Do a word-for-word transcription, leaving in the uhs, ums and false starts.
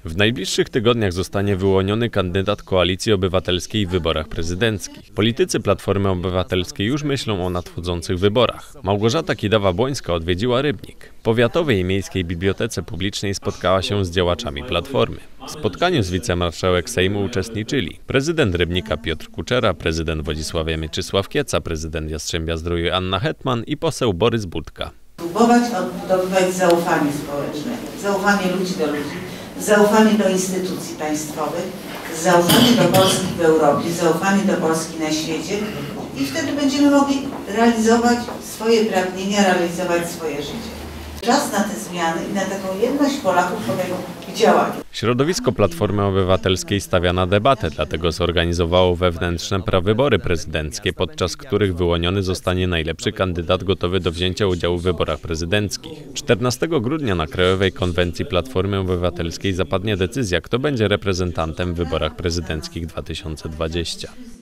W najbliższych tygodniach zostanie wyłoniony kandydat Koalicji Obywatelskiej w wyborach prezydenckich. Politycy Platformy Obywatelskiej już myślą o nadchodzących wyborach. Małgorzata Kidawa-Błońska odwiedziła Rybnik. W Powiatowej i Miejskiej Bibliotece Publicznej spotkała się z działaczami Platformy. W spotkaniu z wicemarszałek Sejmu uczestniczyli prezydent Rybnika Piotr Kuczera, prezydent Wodzisławia Mieczysław Kieca, prezydent Jastrzębia-Zdrój Anna Hetman i poseł Borys Budka. Próbować odbudowywać zaufanie społeczne, zaufanie ludzi do ludzi, zaufanie do instytucji państwowych, zaufanie do Polski w Europie, zaufanie do Polski na świecie i wtedy będziemy mogli realizować swoje pragnienia, realizować swoje życie. Czas na te zmiany i na taką jedność Polaków w działaniu. Środowisko Platformy Obywatelskiej stawia na debatę, dlatego zorganizowało wewnętrzne prawybory prezydenckie, podczas których wyłoniony zostanie najlepszy kandydat gotowy do wzięcia udziału w wyborach prezydenckich. czternastego grudnia na Krajowej Konwencji Platformy Obywatelskiej zapadnie decyzja, kto będzie reprezentantem w wyborach prezydenckich dwa tysiące dwudziestych.